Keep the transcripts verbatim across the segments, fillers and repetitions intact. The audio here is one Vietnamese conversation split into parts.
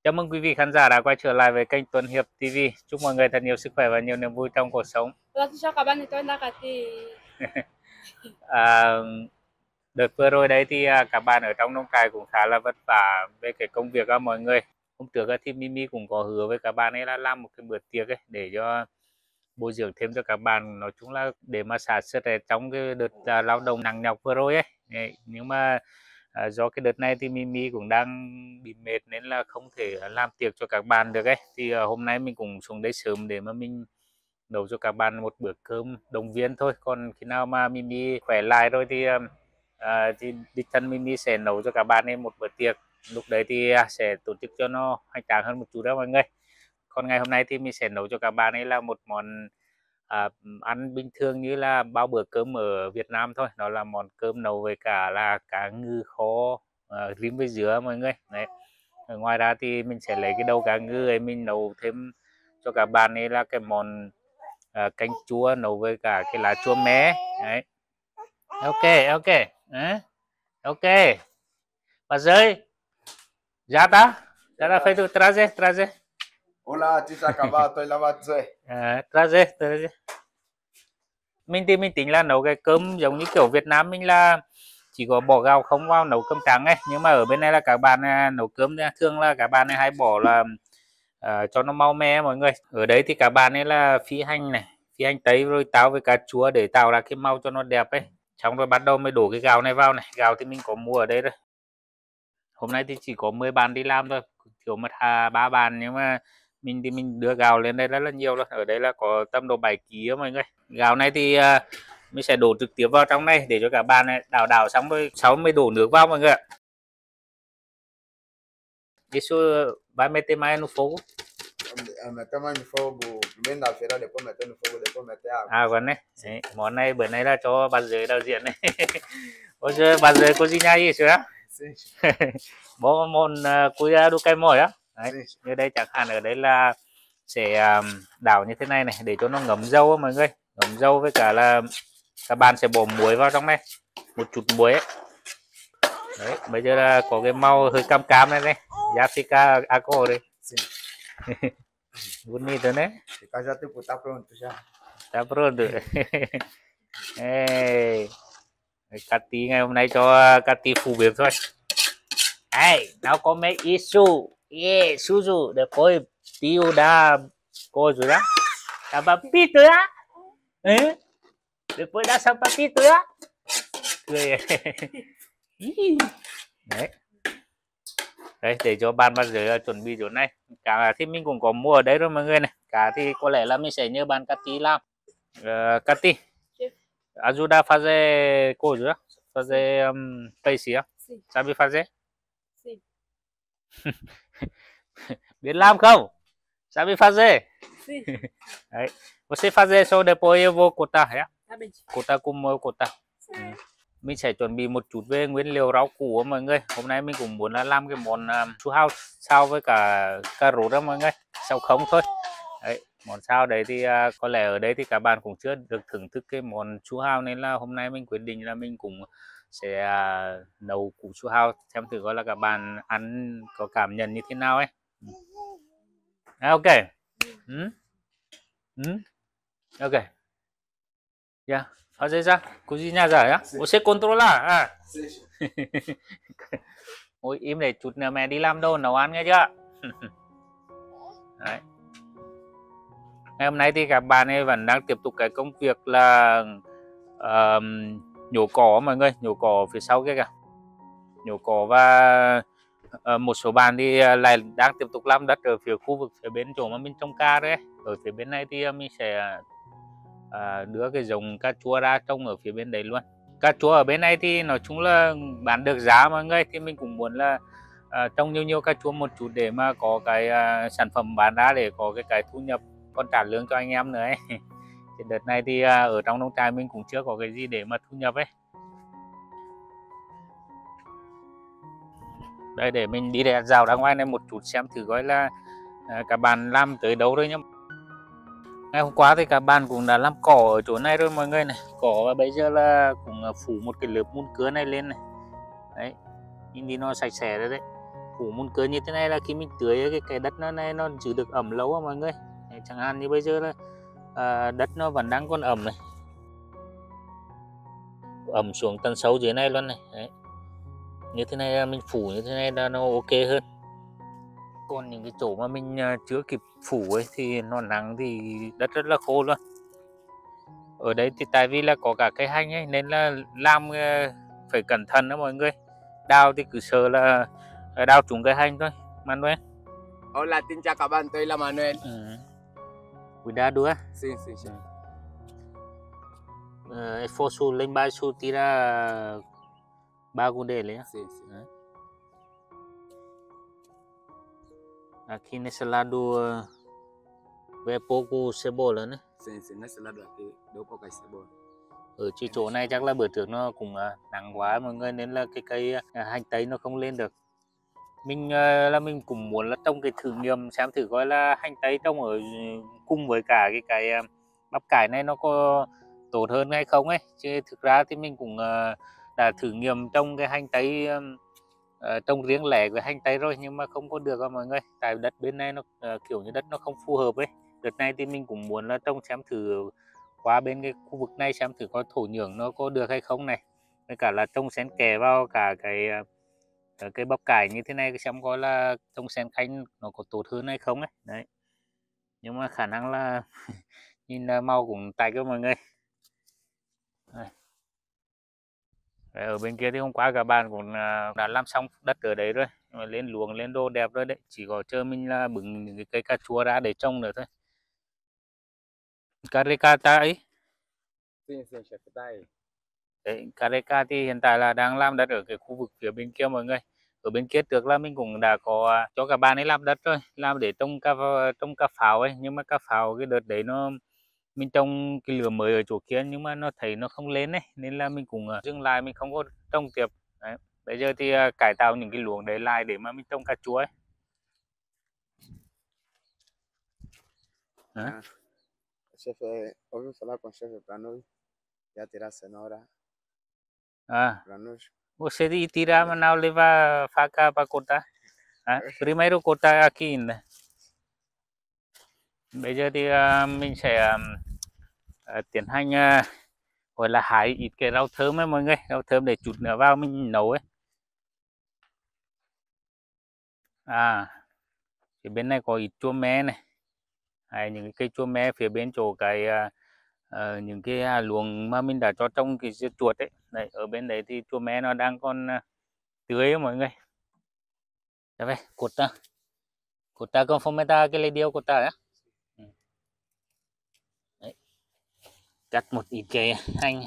Chào mừng quý vị khán giả đã quay trở lại với kênh Tuấn Hiệp ti vi. Chúc mọi người thật nhiều sức khỏe và nhiều niềm vui trong cuộc sống. Vâng, xin chào các bạn, thì tôi là Cati. À, đợt vừa rồi đấy thì à, các bạn ở trong nông trại cũng khá là vất vả về cái công việc á mọi người. Hôm trước á, thì Mimi cũng có hứa với các bạn ấy là làm một cái bữa tiệc ấy để cho bồi dưỡng thêm cho các bạn, nói chung là để mà xả stress ở trong cái đợt à, lao động nặng nhọc vừa rồi ấy. Đấy, nhưng mà à, do cái đợt này thì Mimi cũng đang bị mệt nên là không thể làm tiệc cho các bạn được ấy. Thì à, hôm nay mình cũng xuống đây sớm để mà mình nấu cho các bạn một bữa cơm động viên thôi. Còn khi nào mà Mimi khỏe lại rồi thì à, thì đích thân Mimi sẽ nấu cho các bạn ấy một bữa tiệc. Lúc đấy thì à, sẽ tổ chức cho nó hoành tráng hơn một chút đó mọi người. Còn ngày hôm nay thì mình sẽ nấu cho các bạn ấy là một món à, ăn bình thường như là bao bữa cơm ở Việt Nam thôi. Đó là món cơm nấu với cả là cá ngừ kho à, rim với dứa mọi người. Đấy. Ở ngoài ra thì mình sẽ lấy cái đầu cá ngừ ấy mình nấu thêm cho các bạn ấy là cái món à, canh chua nấu với cả cái lá chua mé. Đấy. Ok, ok. Đấy. Ok. Và rơi. Já tá? Já tá feito. Trazer, trazer. Hola, chị Sa Cava, tôi là Mặt rồi. À, trazer, trazer. Mình thì mình tính là nấu cái cơm giống như kiểu Việt Nam mình là chỉ có bỏ gạo không vào nấu cơm trắng ấy, nhưng mà ở bên này là các bạn à, nấu cơm thường là các bạn ấy hay bỏ là à, cho nó mau me mọi người. Ở đấy thì các bạn ấy là phi hành này, phi hành tây rồi táo với cà chua để tạo ra cái màu cho nó đẹp ấy. Xong rồi bắt đầu mới đổ cái gạo này vào này. Gạo thì mình có mua ở đây rồi. Hôm nay thì chỉ có mười bạn đi làm thôi, thiếu mất à, ba bạn, nhưng mà mình thì mình đưa gạo lên đây rất là nhiều rồi. Ở đây là có tầm độ bảy ký đó mọi người. Gạo này thì à, mình sẽ đổ trực tiếp vào trong này để cho các bạn này đảo đảo xong rồi sau mới đổ nước vào mọi người ạ. Isso vai meter mais no fogo. Meter mais no fogo, primeiro na feira, depois meter no fogo, depois meter água. À còn này, đấy, món này bữa nay là cho bà giới đạo diễn này. Ôi giời, bà giới cozinha isso á? Bố món uh, cuidado cái mồi á. Đấy, như đây chẳng hạn ở đây là sẽ um, đảo như thế này này để cho nó ngấm dâu mọi người, ngấm dâu với cả là các bạn sẽ bỏ muối vào trong này, một chút muối ấy. Đấy, bây giờ là có cái màu hơi cam cam này này, Jessica Aco đây. Bonito né? Ficar já tipo tá pronto já. Tá pronto. Hey, Cati ngày hôm nay cho Cati phụ bếp thôi. Hey, não come isso. Yeah, Suzu, depois tio dá coisa lá. Sapapito lá. É? Depois dá sapapito lá. Cười. Đấy. Đấy, để cho ban bao giờ chuẩn bị chỗ này. Cả thì mình cũng có mua ở đấy rồi mọi người này. Cả thì có lẽ là mình sẽ nhờ bạn Cati làm. Uh, Cati, ajuda a fazer coisa, fazer um, peixe, sabe fazer? Sim. Biết làm không? Sabe fazer? Sim. Đấy. Você fazer só depois eu vou cortar, nhé. Tá bem. Cortar como eu cortar. Ừ. Mình sẽ chuẩn bị một chút về nguyên liệu rau củ đó mọi người. Hôm nay mình cũng muốn là làm cái món um, su hào sao với cả cà rốt đó mọi người. Sao không thôi. Đấy, món sao đấy thì uh, có lẽ ở đây thì các bạn cũng chưa được thưởng thức cái món su hào, nên là hôm nay mình quyết định là mình cũng sẽ uh, nấu củ su hào xem thử coi là các bạn ăn có cảm nhận như thế nào ấy. À, ok. Ừ. Ừ. Ok. Yeah. Fazer já? Cozinhar já, yeah? Você controlar, à? Ôi, im để chút nữa mẹ đi làm đồ nấu ăn nghe chưa? Đấy. Ngày hôm nay thì các bạn ấy vẫn đang tiếp tục cái công việc là uh, nhổ cỏ mọi người, nhổ cỏ phía sau kia kìa. Nhổ cỏ và uh, một số bạn thì lại đang tiếp tục làm đất ở phía khu vực phía bên chỗ mà mình trồng ca đấy. Ở phía bên này thì mình sẽ À, đưa cái giống cà chua ra trồng ở phía bên đấy luôn. Cà chua ở bên này thì nói chung là bán được giá mọi người, thì mình cũng muốn là à, trồng nhiều nhiều cà chua một chút để mà có cái à, sản phẩm bán ra để có cái cái thu nhập còn trả lương cho anh em nữa ấy. Thì đợt này thì à, ở trong nông trại mình cũng chưa có cái gì để mà thu nhập ấy. Đây để mình đi để rào ra ngoài này một chút xem thử coi là à, các bạn làm tới đâu rồi nhá. Ngày hôm qua thì các bạn cũng đã làm cỏ ở chỗ này rồi mọi người này. Cỏ và bây giờ là cũng phủ một cái lớp mùn cưa này lên này. Đấy, nhìn đi nó sạch sẽ rồi đấy. phủ mùn cưa như thế này là khi mình tưới cái cái đất nó này nó giữ được ẩm lâu á mọi người. Đấy, chẳng hạn như bây giờ là à, đất nó vẫn đang còn ẩm này, ẩm xuống tận sâu dưới này luôn này. Đấy. Như thế này mình phủ như thế này là nó ok hơn. Còn những cái chỗ mà mình chưa kịp phủ ấy thì nó nắng thì đất rất là khô luôn. Ở đây thì tại vì là có cả cây hanh ấy nên là làm phải cẩn thận đó mọi người. Đào thì cứ sợ là đào trúng cây hanh thôi. Manuel. Hola, xin chào các bạn, tôi là Manuel. Ừ. Cuidado, á. Sim, sim, sim. É fosso lá embaixo tira bago dele, né? Sim, sim. Né? Aqui nesse lado uh, vê pouco cebola, né? Sim, sim, nesse lado aqui deu pouca cebola. Ở trên chỗ này chắc là bữa trước nó cũng uh, nắng quá mọi người nên là cái cây uh, hành tây nó không lên được. Mình uh, là mình cũng muốn là trồng cái thử nghiệm xem thử coi là hành tây trồng ở cùng với cả cái cái uh, bắp cải này nó có tốt hơn hay không ấy, chứ thực ra thì mình cũng uh, đã thử nghiệm trồng cái hành tây uh, trồng riêng lẻ với hành tây rồi nhưng mà không có được mọi người, tại đất bên này nó uh, kiểu như đất nó không phù hợp ấy. Đợt này thì mình cũng muốn là trồng xem thử qua bên cái khu vực này xem thử có thổ nhưỡng nó có được hay không này, với cả là trồng xen kẽ vào cả cái uh, cái bắp cải như thế này xem coi là trồng xen canh nó có tốt hơn hay không ấy. Đấy, nhưng mà khả năng là nhìn màu cũng tay cho mọi người. Đấy. Đấy, ở bên kia thì hôm qua cả bạn cũng đã làm xong đất ở đấy rồi, mà lên luồng lên đô đẹp rồi đấy, chỉ có chờ mình là bứng những cái cây cà chua ra để trồng nữa thôi. Careca ấy. Sim, sim, chef tay. Đấy, Careca thì hiện tại là đang làm đất ở cái khu vực phía bên kia mọi người. Ở bên kia trước là mình cũng đã có cho cả bạn ấy làm đất rồi, làm để trồng cà trồng cà pháo ấy, nhưng mà cà pháo cái đợt đấy nó mình trồng cái lứa mới ở chỗ kia nhưng mà nó thấy nó không lên ấy nên là mình cũng dừng lại, mình không có trồng tiếp. Đấy. Bây giờ thì uh, cải tạo những cái luống đấy lại để mà mình trồng cà chua ấy. Ah, o chefe, ouviu falar com o chefe para nós já tirar cenoura À, para nós. você tira mas não leva faca para cortar. À, primeiro cortar aqui ainda. Bây giờ thì uh, mình sẽ uh, tiến hành uh, gọi là hái ít cái rau thơm ấy mọi người, rau thơm để chút nữa vào mình nấu ấy. À, thì bên này có ít chua me này, hay những cái cây chua me phía bên chỗ cái uh, uh, những cái uh, luồng mà mình đã cho trong cái dưa chuột ấy. Đấy, ở bên đấy thì chua me nó đang còn uh, tươi ấy mọi người. Đây, corta, corta conforme ta cái lấy điêu corta á. Đấy, cắt một ít cái hành.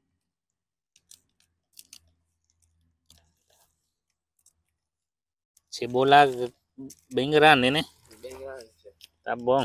Cebola bem grande, né? Bem grande, chef. Tá bom.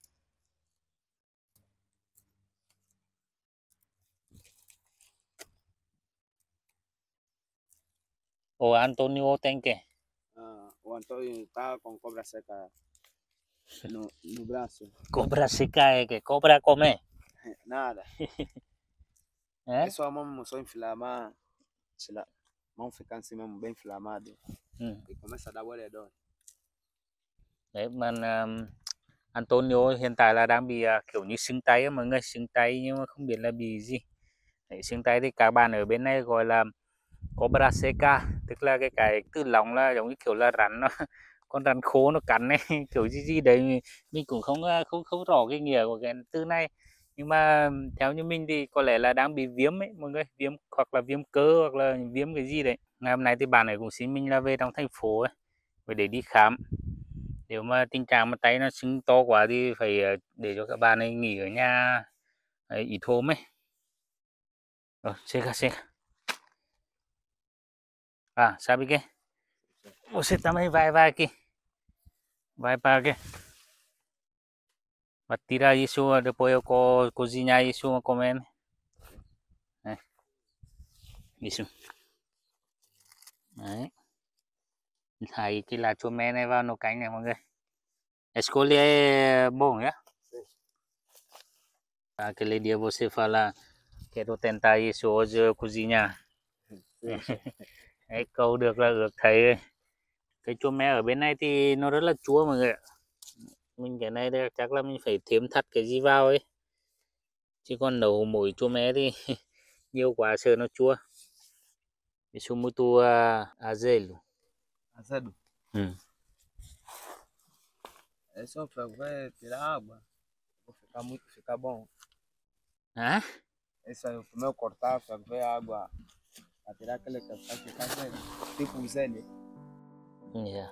O Antonio tem que? Ah, o Antônio tá com cobra seca no, no braço. Cobra seca é que cobra come? Nada. É? É só a mão só inflamar, sei lá, mão ficar assim mesmo bem inflamado Ừ. e começa a dar boa dor. Đấy, mà um, Antonio hiện tại là đang bị uh, kiểu như sưng tay á mọi người, sưng tay nhưng mà không biết là bị gì. Đấy, sưng tay thì các bạn ở bên này gọi là cobra seca, tức là cái cái từ lòng là giống như kiểu là rắn nó con rắn khô nó cắn này kiểu gì gì đấy, mình cũng không không không rõ cái nghĩa của cái từ này, nhưng mà theo như mình thì có lẽ là đang bị viêm ấy mọi người, viêm hoặc là viêm cơ hoặc là viêm cái gì đấy. Ngày hôm nay thì bạn ấy cũng xin mình là về trong thành phố ấy để đi khám. Nếu mà tình trạng mà tay nó sưng to quá thì phải để cho các bạn ấy nghỉ ở nhà ấy, ít hôm ấy. Rồi, seca, seca. Ah, sabe que você também vai, vai aqui. Vai para aqui. Vai tirar isso, depois eu co cozinhar isso, comer. Né? Isso. Đấy. Thầy cái lá chua me này vào nấu canh này mọi người. Escolher bom, nhá. Aquele dia você fala, quero tentar isso hoje cozinhar. Đấy, câu được là ước thầy Cái chua me ở bên này thì nó rất là chua mọi người ạ. Mình cái này thì chắc là mình phải thêm thắt cái gì vào ấy, chứ còn nấu mỗi chua me thì nhiều quá sợ nó chua. Isso muito uh, azedo. Azedo. Hum. É só para ver tirar água. Vou ficar muito, ficar bom. Hả? Isso aí, o primeiro cortar, para ver a água. Para tirar aquele que vai ficar velho. Tipo zele. Yeah.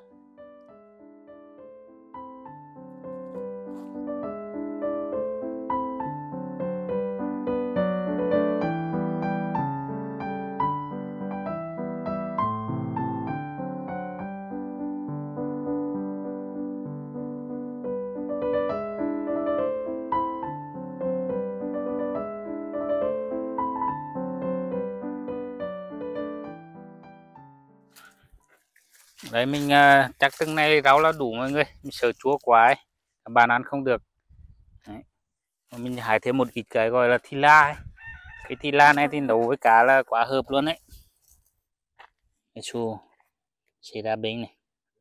Đấy mình uh, chắc từng này rau là đủ mọi người, mình sợ chua quá ấy, các bạn ăn không được. Đấy. Mình hái thêm một ít cái gọi là thi la ấy. Cái thi la này thì nấu với cá là quá hợp luôn đấy. Cái su sẽ ra bên này.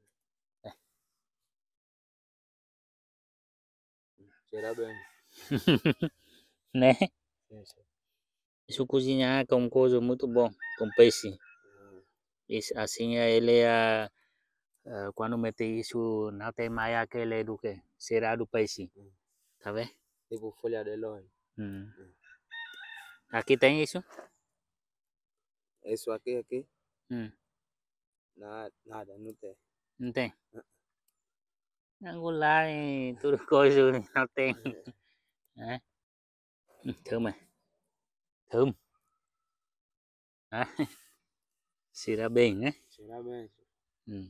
Sẽ ra bên. Né. Isso cozinhar com coisa muito bom, com peixe. Isso, assim ele uh, uh, quando mete isso não tem mais aquele do que será do peixe, tá vendo? Tipo folha de louro. Hum. Aqui tem isso? Isso aqui, aqui? Hum. Nada, nada, não tem. Não tem? Angola thì tôi coi rồi nó tem. Đấy. Thơm này, thơm. Đấy. Xì ra bên ấy. Sẽ ra bên. Ừ.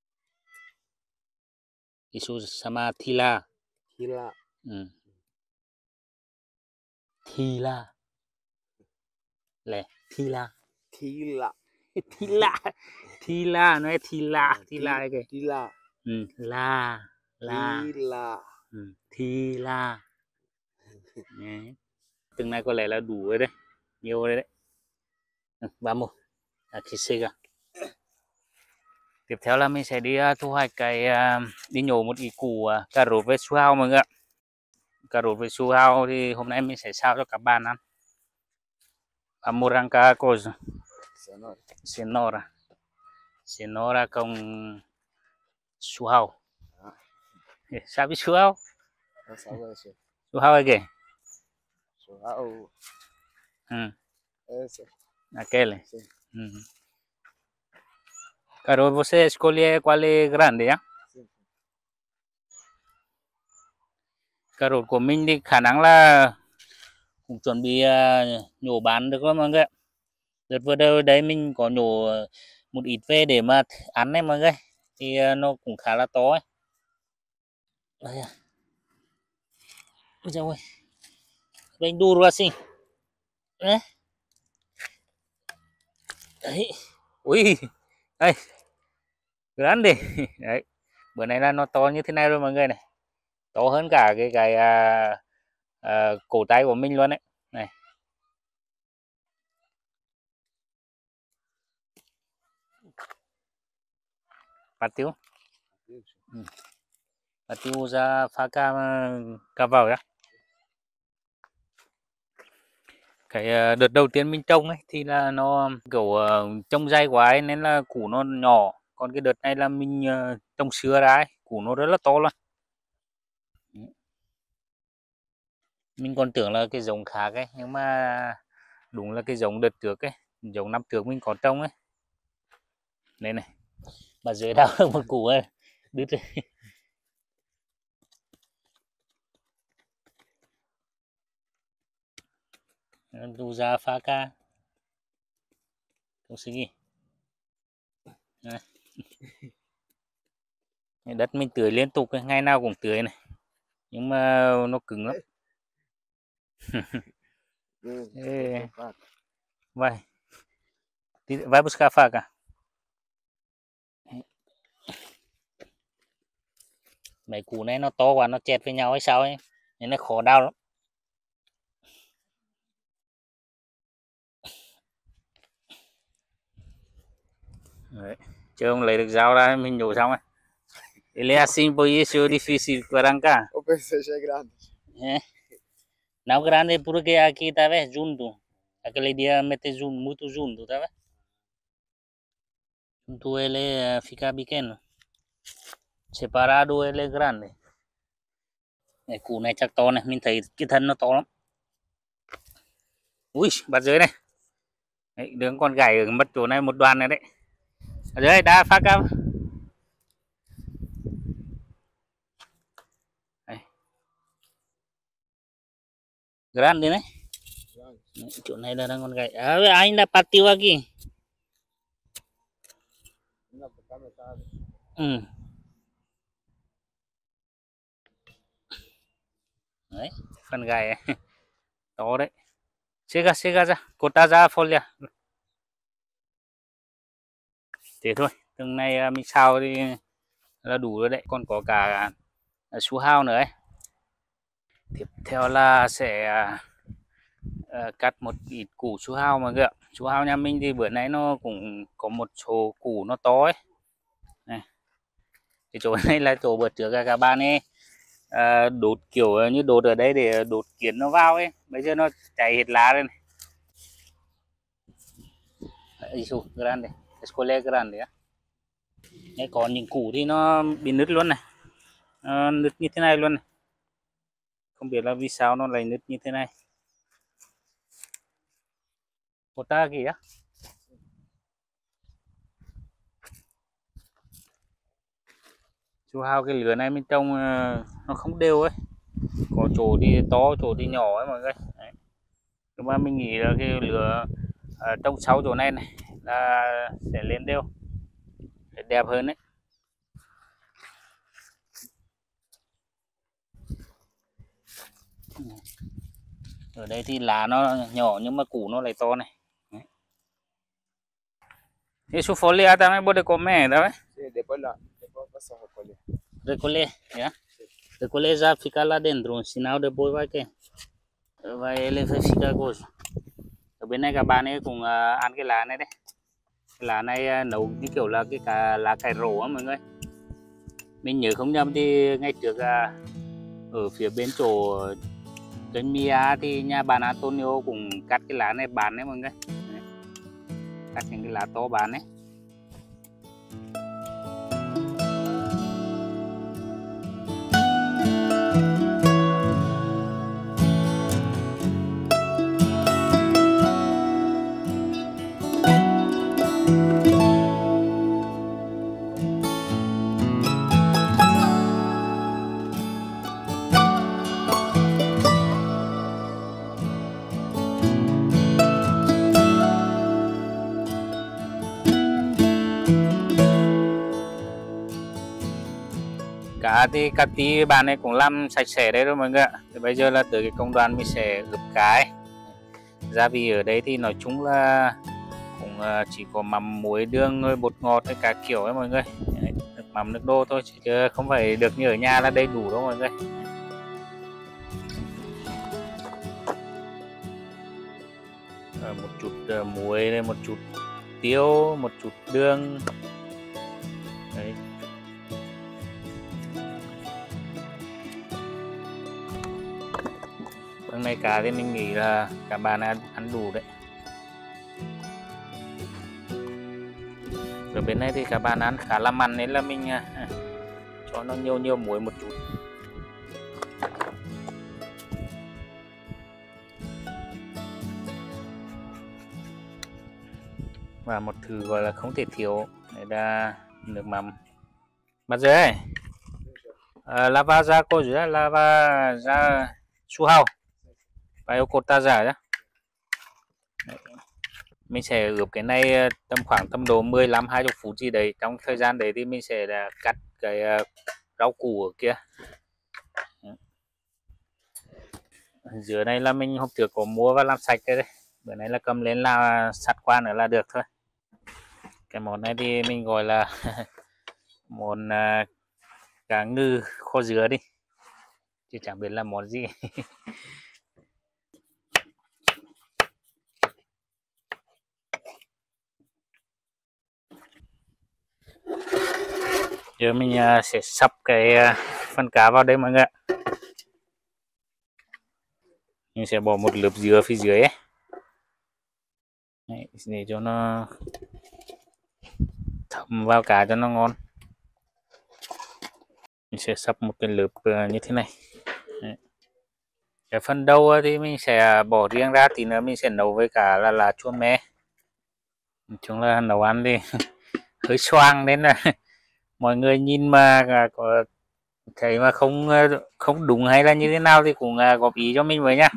Isu sama thila. Thila. Ừ. Thila. Lẹ, thila. Thila. Thila. Thila, nói thila, thila cái. Thila. Ừ. La, la. Thila. Ừ. Thila. Đấy. Từng này có lẽ là đủ rồi đấy, nhiều rồi đấy. Vamos, aquí siga. Tiếp theo là mình sẽ đi uh, thu hoạch cái uh, đi nhổ một ít củ uh, cà rốt với su hào mọi người ạ. Cà rốt với su hào thì hôm nay mình sẽ xào cho các bạn ăn. Amoranga coisa. Cenoura. Cenoura. Cenoura com su hào. Ah. Sabe su hào? Não sabe isso. Su hào é quê? Surral. Hum. Esse. Aquele. Sim. Hum. Cà rốt você escolhe qual é grande, nhá. Sim. Cà rốt của mình thì khả năng là cũng chuẩn bị uh, nhổ bán được rồi mọi người. Đợt vừa đầu đấy mình có nhổ một ít về để mà ăn đấy mọi người. Thì uh, nó cũng khá là to ấy. Đây à. Ôi trời ơi. Bem duro assim. Đấy. Đấy. Ui. Đây. Grande. Đấy. Bữa nay là nó to như thế này rồi mọi người này. To hơn cả cái cái uh, uh, cổ tay của mình luôn đấy. Này. Partiu. Ừ. Partiu ra faca cavalo á. Cái đợt đầu tiên mình trồng ấy thì là nó kiểu uh, trồng dày quá ấy, nên là củ nó nhỏ. Còn cái đợt này là mình uh, trồng sữa ra ấy, củ nó rất là to luôn. Mình còn tưởng là cái giống khác ấy, nhưng mà đúng là cái giống đợt trước ấy, giống năm trước mình có trồng ấy. Đây này, mà dưới đào được một củ ấy, đứt rồi. Usar a faca. Consegui. Đất mình tưới liên tục, ngày nào cũng tưới này, nhưng mà nó cứng lắm. Ê, vai, vai buscar a faca. Mấy củ này nó to quá, nó chẹt với nhau hay sao ấy, nên nó khó đào lắm. Đấy. Chờ ông lấy được dao ra mình nhổ xong rồi. Ele é assim, por isso é difícil para arrancar. Eu pensei que é grande. É. Não grande porque aqui tá vendo junto. Aquele dia mete junto, muito junto, tá vendo? Junto ele eh, fica pequeno. Separado ele é grande. Này, củ này chắc to này, mình thấy cái thân nó to lắm. Ui, bắt dưới này. Đấy, đứng con gảy ở mất chỗ này một đoàn này đấy. Ở dưới đá phát cam. Đây. Grande này. Đấy, chỗ này là đang con gảy. À, ainda partiu aqui. Ừ. Đấy, phần gảy to đấy. Xega xega ra, cota ra folia. Thế thôi, từng này mình xào thì là đủ rồi đấy, còn có cả su hao nữa ấy. Tiếp theo là sẽ uh, cắt một ít củ su hao mọi người ạ. Su hao nhà mình thì bữa nay nó cũng có một số củ nó to ấy. Này. Cái chỗ này là chỗ bữa trước các bạn ấy uh, đốt kiểu như đốt ở đây để đốt kiến nó vào ấy. Bây giờ nó cháy hết lá rồi này. Isso, grande. Escolhe grande á. Đấy, còn những củ thì nó bị nứt luôn này, à, nứt như thế này luôn này, không biết là vì sao nó lại nứt như thế này. Một ta kìa, chú hao cái lửa này bên trong nó không đều ấy, có chỗ thì to chỗ thì nhỏ ấy mọi người. Đấy. Nhưng mà mình nghĩ là cái lửa ở trong sáu chỗ này này là sẽ lên đều, sẽ đẹp hơn đấy. Ở đây thì lá nó nhỏ nhưng mà củ nó lại to này. Isso folha também pode comer, tá vendo? Sim, depois lá, depois passa a recolher. Recolher, yeah? Recolher já fica lá dentro, senão depois vai que vai ele vai ficar coisa. Ở bên này các bạn ấy cũng uh, ăn cái lá này đấy. Cái lá này uh, nấu như kiểu là cái cả lá cải rổ á mọi người. Mình nhớ không nhầm thì ngày trước uh, ở phía bên chỗ kênh Mia thì nhà bạn Antonio cũng cắt cái lá này bán đấy mọi người. Đấy. Cắt những cái lá to bán đấy. Cá thì cà tí bạn này cũng làm sạch sẽ đấy rồi mọi người ạ. Thì bây giờ là tới cái công đoạn mình sẽ ướp cá ấy. Gia vị ở đây thì nói chung là cũng chỉ có mắm muối đường rồi bột ngọt với cả kiểu ấy mọi người. Đấy, nước mắm nước đô thôi chứ không phải được như ở nhà là đầy đủ đâu mọi người. Rồi một chút muối, một chút tiêu, một chút đường. Đấy. Hôm nay cá thì mình nghĩ là cả bạn ăn, ăn đủ đấy. Ở bên này thì cả bạn ăn khá là mặn nên là mình à, cho nó nhiều nhiều muối một chút. Và một thứ gọi là không thể thiếu đấy là nước mắm. Bắt giờ ấy. Uh, lava ra cô dưới lava ra su hao. Và cota giả nhá. Mình sẽ ướp cái này tầm khoảng tầm độ mười lăm hai mươi phút gì đấy. Trong thời gian đấy thì mình sẽ là cắt cái rau củ ở kia. Ở dưới này là mình hôm trước có mua và làm sạch đấy. Bữa nay là cầm lên là sắt qua nữa là được thôi. Cái món này thì mình gọi là món cá ngừ kho dứa đi. Chứ chẳng biết là món gì. Giờ mình uh, sẽ sắp cái uh, phần cá vào đây mọi người ạ. Mình sẽ bỏ một lớp dừa phía dưới ấy. Đấy, để cho nó thấm vào cá cho nó ngon. Mình sẽ sắp một cái lớp uh, như thế này. Đấy. Cái phần đầu thì mình sẽ bỏ riêng ra, tí nữa mình sẽ nấu với cả là lá chua me. Nói chung là nấu ăn thì hơi xoang nên là mọi người nhìn mà có thấy mà không không đúng hay là như thế nào thì cũng góp ý cho mình với nhá.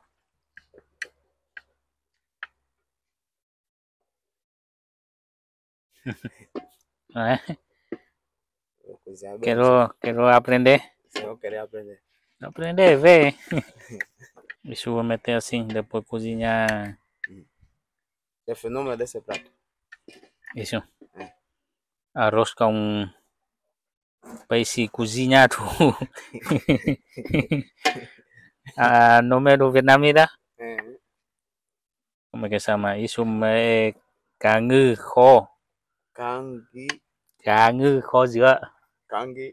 Đấy. Quiero, quiero aprender. Se querer aprender. Aprender, ve. Deixa eu meter assim, depois cozinhar. El fenómeno de ese plato. Isso. Arroz com peixe cozinhado. Ah, nome do Vietnamita. Como é que chama? Isso é cá ngừ kho. Cangi. Cá ngừ kho dứa. Cangi.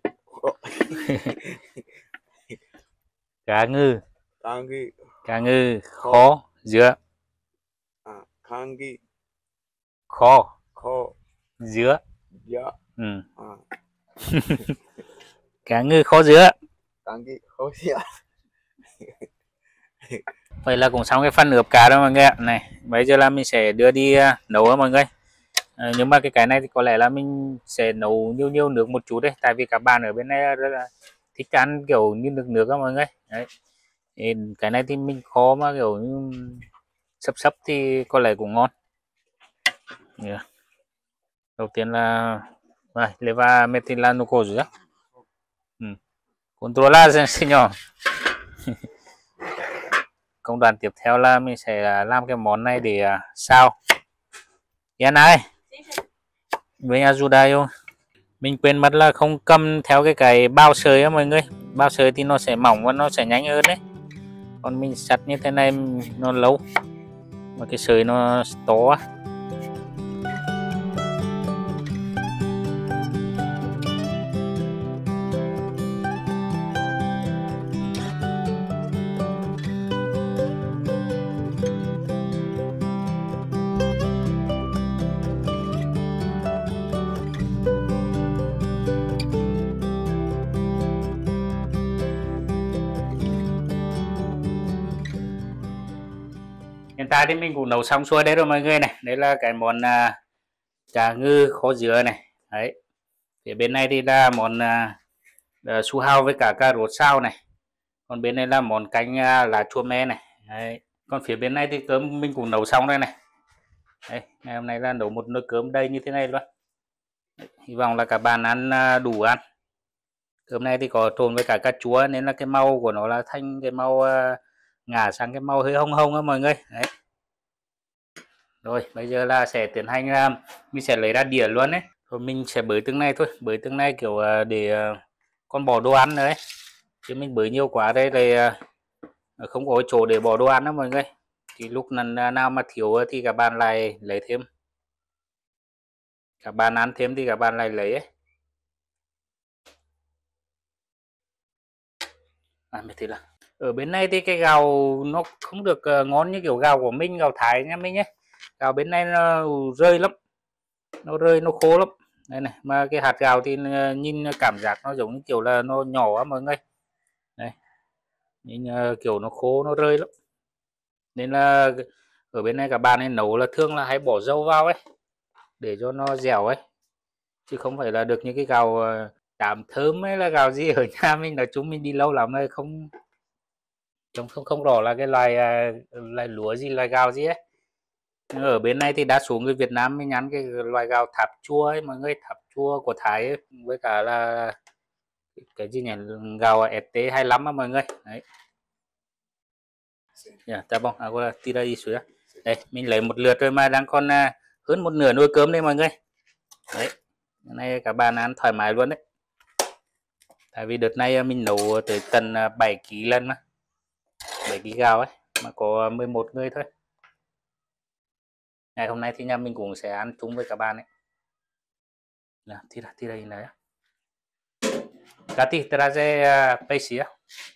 Cá ngừ. Cangi. Cá ngừ kho dứa. À, cangi. Kho. Kho. Dứa. Dứa. Ừ. À. Cá ngừ kho dứa. Cangi kho dứa. Vậy là cũng xong cái phần ướp cá đó mọi người ạ. Này, bây giờ là mình sẽ đưa đi uh, nấu đó mọi người. À, nhưng mà cái cái này thì có lẽ là mình sẽ nấu nhiều nhiều nước một chút đấy, tại vì các bạn ở bên này rất là thích ăn kiểu như nước nước đó mọi người. Đấy. Thì cái này thì mình khó mà kiểu như sấp sấp thì có lẽ cũng ngon. Yeah. Đầu tiên là vai, le va metti l'hanno coso già. Ừ. Controlla signor. Công đoạn tiếp theo là mình sẽ làm cái món này để uh, xào. Yên này, với ajuda mình quên mất là không cầm theo cái cái bao sợi á mọi người. Bao sợi thì nó sẽ mỏng và nó sẽ nhanh hơn đấy. Còn mình sắt như thế này nó lâu mà cái sợi nó to á. Hiện tại thì mình cũng nấu xong xuôi đấy rồi mọi người này. Đây là cái món uh, cá ngừ kho dứa này. Đấy. Phía bên này thì là món uh, uh, su hào với cả cà rốt xào này. Còn bên này là món canh uh, lá chua me này. Đấy. Còn phía bên này thì cơm mình cũng nấu xong đây này. Đấy. Ngày hôm nay là nấu một nồi cơm đầy như thế này luôn. Đấy. Hy vọng là các bạn ăn uh, đủ ăn. Cơm này thì có trộn với cả cà chua nên là cái màu của nó là thành cái màu uh, ngả sang cái màu hơi hồng hồng á mọi người. Đấy. Rồi bây giờ là sẽ tiến hành uh, mình sẽ lấy ra đĩa luôn đấy. Rồi mình sẽ bới từng này thôi, bới từng này kiểu uh, để uh, con bỏ đồ ăn đấy. Chứ mình bới nhiều quá đây thì uh, không có chỗ để bỏ đồ ăn đó mọi người. Thì lúc nào, nào mà thiếu thì các bạn lại lấy thêm. Các bạn ăn thêm thì các bạn lại lấy ấy. À, thì là ở bên này thì cái gạo nó không được uh, ngon như kiểu gạo của mình, gạo Thái nha mình nhé. Gạo bên này nó rơi lắm, nó rơi nó khô lắm đây này, mà cái hạt gạo thì nhìn cảm giác nó giống như kiểu là nó nhỏ á mọi người. Đây nhìn uh, kiểu nó khô nó rơi lắm, nên là ở bên này các bạn ấy nấu là thường là hay bỏ dâu vào ấy để cho nó dẻo ấy, chứ không phải là được những cái gạo uh, cảm thơm hay là gạo gì ở nhà mình. Nói chung mình đi lâu lắm rồi không không không không rõ là cái loài uh, loài lúa gì, loài gạo gì ấy. Ở bên này thì đa số người Việt Nam mình ăn cái loài gạo tháp chua ấy mọi người, tháp chua của Thái ấy, với cả là cái gì nhỉ, gạo ét tê hai lăm á mọi người. Đấy. Yeah, tá bom, agora tira isso já. Đây, mình lấy một lượt rồi mà đang còn uh, hơn một nửa nồi cơm đây mọi người. Đấy, cái này các bạn ăn thoải mái luôn đấy. Tại vì đợt này mình nấu tới tận bảy ki lô gam lần mà. bảy ki lô gam gạo ấy, mà có mười một người thôi. Ngày hôm nay thì nhà mình cũng sẽ ăn chung với các bạn ấy. Là tira tira này. Kasih traje uh, peixe ya.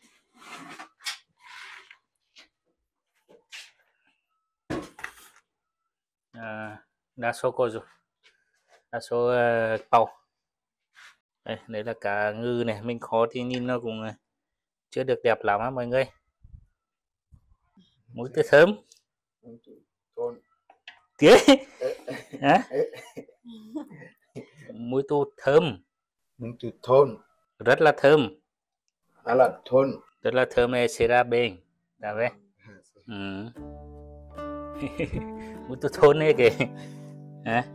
À, đa số cô rồi, đa số uh, tàu. Đây, đấy là cá ngừ này, mình khó thì nhìn nó cũng chưa được đẹp lắm á mọi người. Mũi tươi thơm. Tía. Hả? Mũi tu thơm. Mũi tu thơm. Rất là thơm. Rất là thơm. Rất là thơm này sẽ ra bên. Đã vậy. Ừ. Mũi tu thơm này kìa. Hả?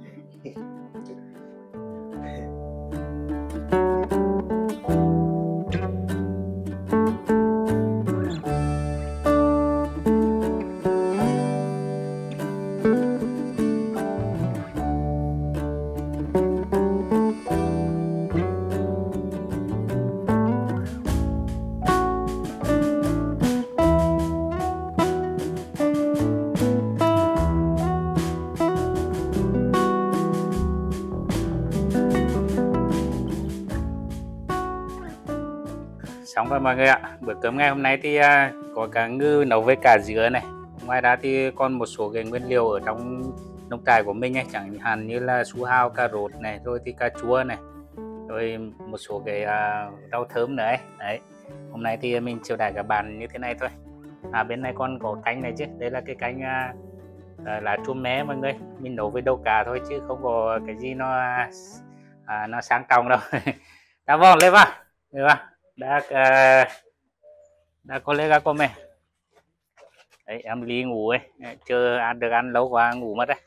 Xong rồi mọi người ạ, bữa cơm ngày hôm nay thì uh, có cá ngừ nấu với cả dứa này. Ngoài ra thì còn một số cái nguyên liệu ở trong nông trại của mình ấy, chẳng hạn như là su hào, cà rốt này, rồi thì cà chua này, rồi một số cái uh, rau thơm nữa ấy. Đấy, hôm nay thì mình chiêu đãi các bạn như thế này thôi. À, bên này còn có canh này chứ, đây là cái canh uh, uh, lá chua mé mọi người. Mình nấu với đầu cá thôi chứ không có cái gì nó uh, nó sang trọng đâu. Tá bom, leva, leva. Đã uh, đã có lẽ có mẹ đấy, em đi ngủ ấy, chưa ăn được ăn lâu quá ngủ mất đấy.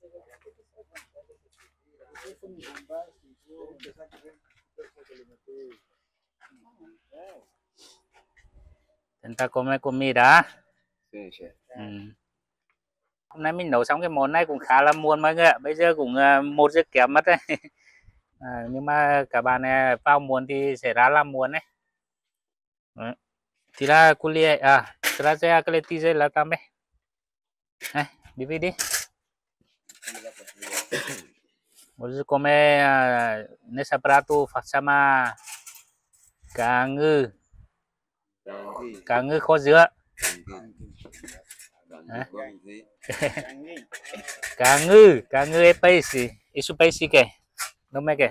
Chúng ta có mẹ comida. Ừ. Hôm nay mình nấu xong cái món này cũng khá là muộn mọi người ạ, bây giờ cũng uh, một giờ kém mất đấy. À, nhưng mà các bạn này vào muộn thì sẽ ra là muộn đấy. Tira kuliah ah traje aquele tizel lá também. Eh, divide. Vamos comer uh, nesse prato sama cá ngừ. Cá ngừ kho dứa. Cá ngừ, cá ngừ é peixe. Isso peixe que? Não é que?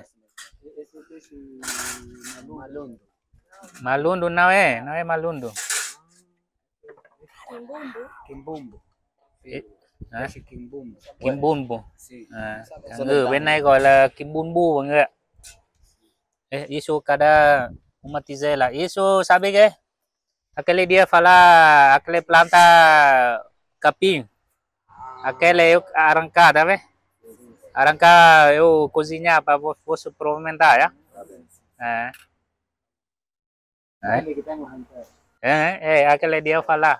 Malundo não é, não é malundo. Kimbumbu. Kimbumbu. Hả? Kimbumbu. Kimbumbu. À, cá ngừ bên này gọi là kimbumbu mọi người ạ. Eh, isso cada uma tigela. Isso sabe que? Aquele dia falar aquele planta capim. Aquele eu arrancar, tá vendo? Arrancar eu cozinhar para você experimentar, já? É. Đấy. É, é, aquele dia eu falar.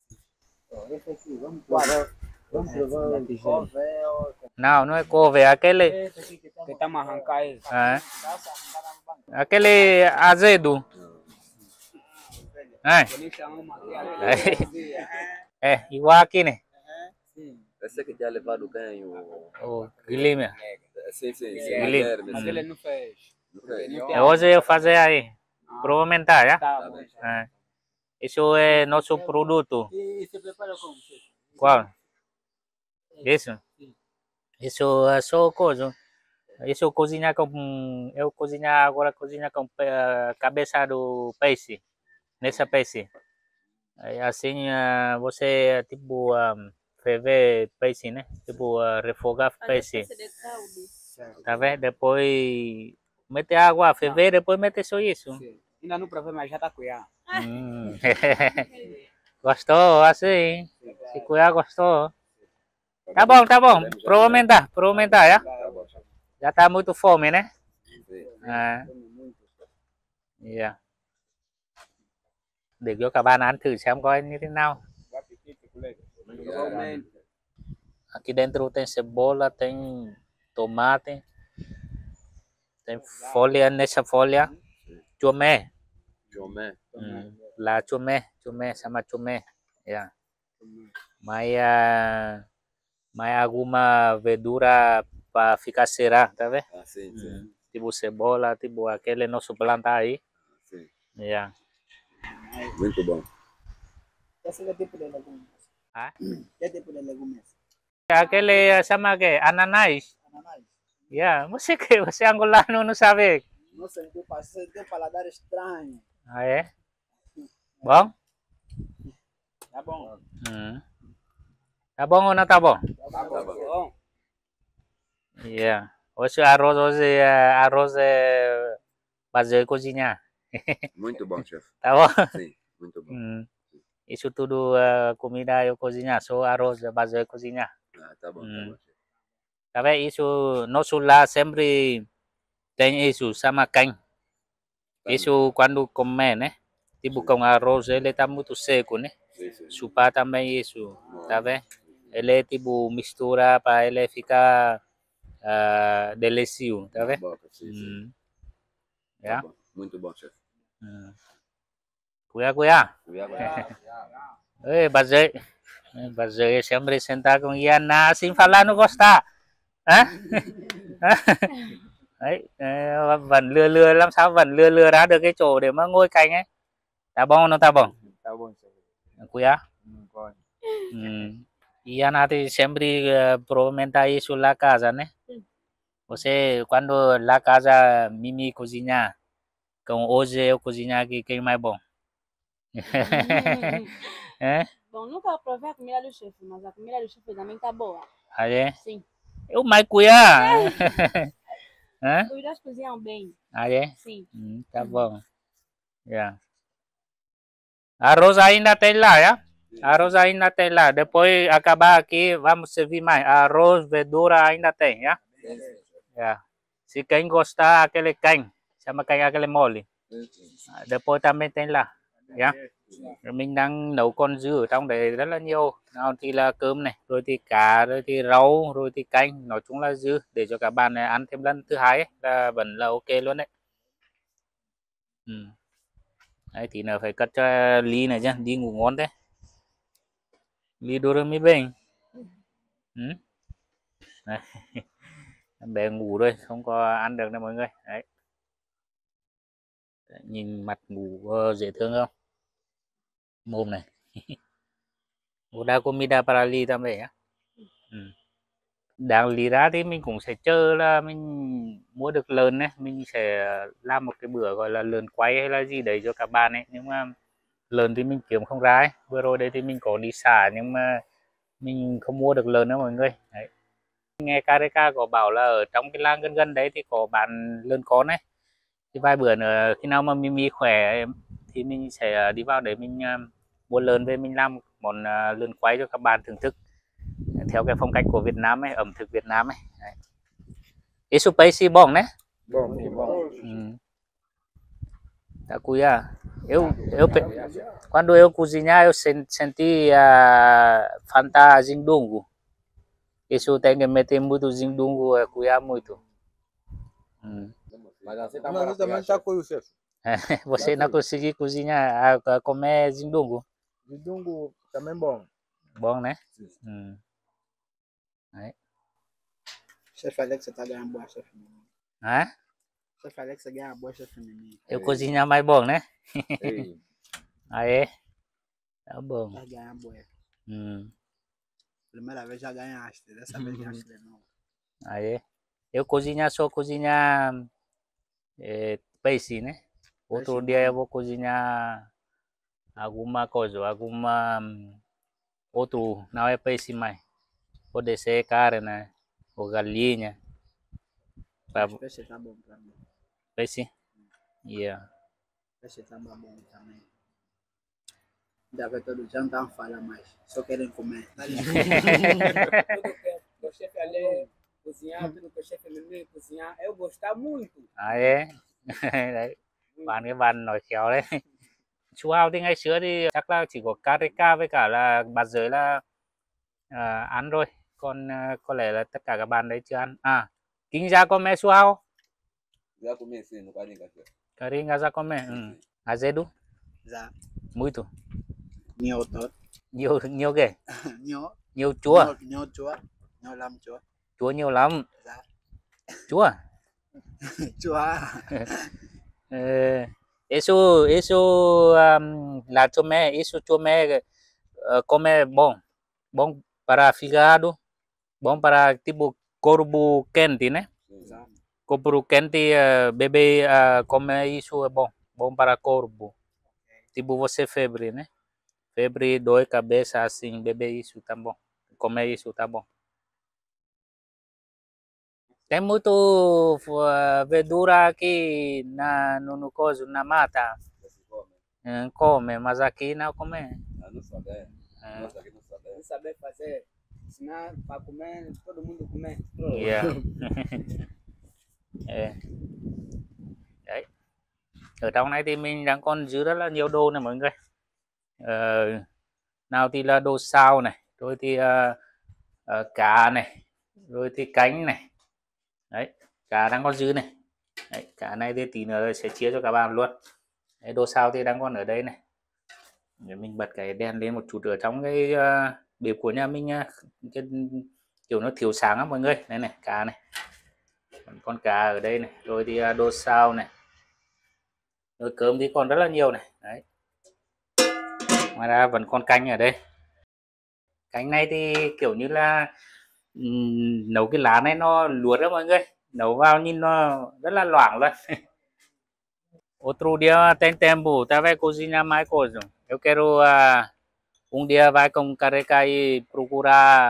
Não, não é couve, é aquele. Que tá arrancar aí. É. Aquele azedo. É. É, igual aqui, né? Esse que tinha levado quem? O, o Guilherme. Sim, sim, sim. Guilherme. Mas ele não fez. Não fez. É, hoje eu fazer aí. Provar, já? Tá bom. É. Isso é nosso produto. E você prepara como? Qual? Isso? Isso é só coisa. Isso cozinhar com. Eu cozinhar agora, cozinhar com uh, cabeça do peixe. Nessa peixe. Aí, assim, uh, você, tipo, um, ferver peixe, né? Tipo, uh, refogar peixe. Tá vendo? Depois. Mete água, ferver, depois mete só isso. Sim. Ainda não provei, mas já tá cuiá. Hum. Gostou assim? Se cuidar, gostou? Tá bom, tá bom. Provavelmente, provavelmente, já? Já tá muito fome, né? À. Yeah. Để cho các bạn ăn thử xem coi như thế nào. Aqui dentro tem cebola, tem tomate, tem folha, nessa folha, chumé. Chumé. Hmm, lá chumé, chumé sama chumé. Yeah. Mais, uh, mais alguma verdura para ficar será, tá vendo? Ah, sim, sim. Tipo cebola, tipo aquele nosso planta aí. Yeah. Muito bom. Esse é o tipo de legumes. Ah? Que tipo de legumes? Aquele sama que ananás. Ananás. Yeah, você que você é angolano não sabe. Não sentiu, sentiu paladar estranho. Ah, é? Bom? Tá bom. Hum. Tá bom ou não tá bom? Tá bom. Yeah. Hoje arroz, hoje é arroz é base de cozinha. Muito bom, chefe. Tá bom? Sim, muito bom. Hum. Isso tudo uh, comida eu cozinhar, só arroz é base de cozinha. Ah, tá bom, tá Hum. bom, chefe. Tá vendo? Isso, nosso lá sempre tem isso, sama canh. Isso quando come, né? Tipo com arroz, ele tá muito seco, né? Sim, sim. Sopa também isso, tá vendo? Ele tipo mistura para ele ficar uh, delicioso, tá Na vendo? boca, sim, sim. Hum. Tá Yeah. bom. Muito bom, chefe. Hum. Kuya, kuya. Cuidado. Ê, Bazê. Bazê sempre sentar com Ian na assim falar não gostar. Hả? Đấy, ờ, vẫn lừa lừa làm sao vẫn lừa lừa ra được cái chỗ để mà ngồi cạnh ấy. Tá bom não tá bom? Tá bom, chefe. Kuya? Não pode. Hum. Ian natin sempre uh, provavelmente isso lá casa, né? Você quando lá casa Mimi cozinha, com hoje eu cozinhar aqui, quem mais bom? É? Bom, nunca provei a comida do chefe, mas a comida do chefe também tá boa. Ah, é? Sim. Eu mais cuia. Hã? Os dois cozinham bem. Ah, é? Sim. Hum, tá bom. Yeah. Arroz ainda tem lá, é? Arroz ainda tem lá. Depois acabar aqui, vamos servir mais. Arroz, verdura ainda tem, é? Yeah. Se quem gostar, aquele canh, chama canh aquele mole. Depois também tem lá. Yeah. Rồi mình đang nấu con dư ở trong đấy rất là nhiều. Nào thì là cơm này, rồi thì cá, rồi thì rau, rồi thì canh, nói chung là dư để cho các bạn này ăn thêm lần thứ hai ấy, là vẫn là ok luôn đấy. Ừ. Đấy thì là phải cất cho ly này chứ, đi ngủ ngon thế. Ly đồ mi bình. Ừ. Đấy. Em bé ngủ rồi, không có ăn được đâu mọi người. Đấy. Nhìn mặt ngủ uh, dễ thương không? Mồm này. Udah comida para ly também á. Ừ. Đáng lý ra thì mình cũng sẽ chờ là mình mua được lợn ấy, mình sẽ làm một cái bữa gọi là lợn quay hay là gì đấy cho các bạn ấy, nhưng mà lợn thì mình kiếm không ra ấy. Vừa rồi đây thì mình có đi xả nhưng mà mình không mua được lợn nữa mọi người. Đấy. Nghe Kareka có bảo là ở trong cái làng gần gần đấy thì có bán lợn con ấy, thì vài bữa nữa khi nào mà Mimi khỏe thì mình sẽ đi vào để mình uh, mua lợn về mình làm món uh, lợn quay cho các bạn thưởng thức theo cái phong cách của Việt Nam ấy, ẩm thực Việt Nam ấy. Đấy. Isso spicy bom, né? Bom, bom. Hum. Tá cuia. Eu eu quando eu cozinhar eu senti a uh, Fanta Zindungo. Isso tem que meter muito Zindungo, é cuia muito. Hum. Mas assim também tá com o chefe. Você não conseguiu cozinhar, a comer Zindungo? Zindungo também bom. Bom, né? Hum. Đấy. Chefe Alex tá ganhando boa, chefe. Hã? Chefe Alex ganha boa, chefe Mimi. Eu cozinhar mais bom, né? Ei, Ah, é? Tá bom. Tá ganhando boa. Hum. Primeira vez já ganhaste, dessa vez ganhaste de novo. Ah, é? Eu cozinhar só cozinhar é, peixe, né? Outro Peixe dia bom. eu vou cozinhar alguma coisa, alguma outro, não é peixe mais. Pode ser carne ou galinha. Pra... Peixe tá bom pra mim. Peixe? Yeah. Peixe tá bom também. Ainda vai todo dia não tá falando mais, só querem comer. O chefe ali cozinhar, tudo que o chefe Mimi cozinhar, eu gostar muito. À é. Đấy. Bạn cái bạn nói khéo đấy. Chú Hào thì ngày xưa thì chắc là chỉ có Kareka với cả là bà giới là à, ăn rồi. Còn à, có lẽ là tất cả các bạn đấy chưa ăn. À, Kinh já come chú Hào? já comi sim, no carinho café. Karinga já come. Ừ. Azedo? Dạ. Muito. Nhiều tốt. Nhiều nhiều kể. Nhiều. Nhiều chua. Nhiều, nhiều chua. Nhiều lắm chua. Chua nhiều lắm. Dạ. Chua. Chua. Ờ, Eso, eso um, la tomé, eso tomé uh, come bom, bom para fígado, bom para tipo corpo quente, né? Sim. Corpo quente, uh, bebê uh, come isso é bom, bom para corpo. Tipo você febre, né? Febre, dor de cabeça, assim, beber isso tá bom. Comer isso tá bom. Tem muito uh, verdura aqui na, no, no coisa, na mata. Você come? Uh, come, mas aqui não come. Ah, não sabe. Uh, Nossa, aqui não sabe. Não saber fazer. Senão, para comer, todo mundo comer. yeah. yeah. Đấy. Ở trong này thì mình đang còn giữ rất là nhiều đồ này mọi người. Ờ, nào thì là đồ xào này, rồi thì uh, uh, cá này, rồi thì cánh này. Đấy, cá đang còn giữ này. Đấy, cá này thì tí nữa sẽ chia cho các bạn luôn. Đấy, đồ xào thì đang còn ở đây này. Để mình bật cái đèn lên một chút ở trong cái uh, bếp của nhà mình, uh, cái kiểu nó thiếu sáng á mọi người. Đây này, cá này. Con cá ở đây này, rồi thì uh, đồ xào này. Rồi cơm thì còn rất là nhiều này. Đấy. Ngoài ra vẫn còn canh ở đây. Canh này thì kiểu như là um, nấu cái lá này nó luộc đó mọi người. Nấu vào nhìn nó rất là loãng luôn. Outro dia tem tempo, tá vai cozinhar mais coisa. Eu quero uh, um dia vai com careca e procurar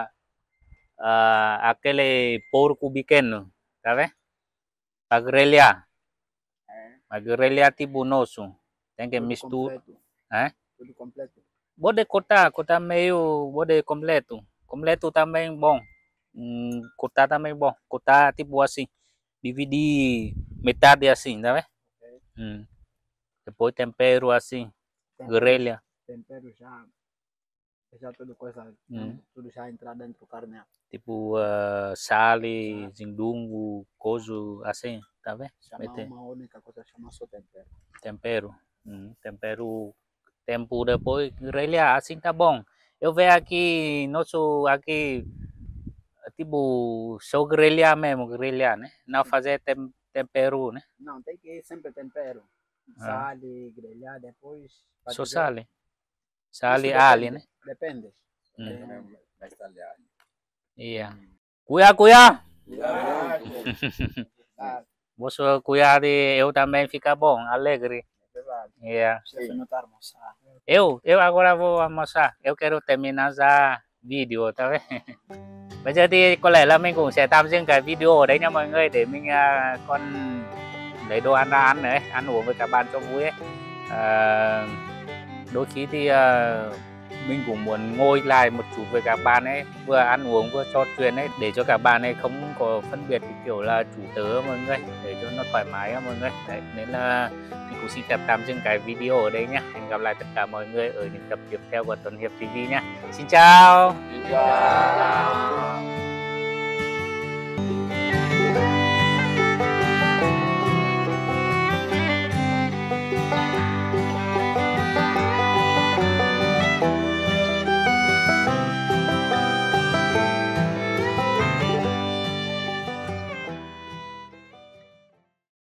uh, aquele porco pequeno, tá vendo? Para grelhar. Para grelhar tipo nosso. Tem que misturar. É? Tudo completo. Pode cortar, cortar meio, pode completo. Completo também bom. Hum, cortar também bom. Cortar tipo assim. Dividir metade assim, tá vendo? Hum. Depois tempero assim. Tempero, Grelha. tempero já. Já tudo coisa. Hum. Tudo já entrar dentro do carne. Tipo uh, sal, zindungo, coisa assim, tá vendo? Chama uma única coisa, chama só tempero. Tempero. Hum. Tempero. Tempo depois grelhar assim tá bom. Eu vejo aqui, nosso aqui, tipo, só grelhar mesmo, grelhar, né? Não fazer tem, tempero, né? Não, tem que ir sempre tempero. Ah. Sal, grelhar, depois. Só dizer- sal. Sal Isso e alho, né? Depende. Hum. Vai estar aliado. Yeah. Kuya, kuya! Ah, Você kuya thì eu também fica bom, alegre. é verdade. Yeah. Chefe não está a almoçar. Eu, eu agora vou almoçar. Eu quero terminar ra video, tá vendo? Bây giờ thì có lẽ là mình cũng sẽ tạm dừng cái video ở đấy nha mọi người, để mình uh, còn lấy đồ ăn ra ăn nữa ấy, ăn uống với các bạn cho vui ấy. Uh, đôi khi thì uh, mình cũng muốn ngồi lại một chút với các bạn ấy, vừa ăn uống vừa trò chuyện ấy, để cho các bạn ấy không có phân biệt cái kiểu là chủ tớ mọi người, để cho nó thoải mái á mọi người. Đấy, nên là mình cũng xin phép tạm dừng cái video ở đây nhé. Hẹn gặp lại tất cả mọi người ở những tập tiếp theo của Tuấn Hiệp ti vi nhé. Xin chào. Tchau.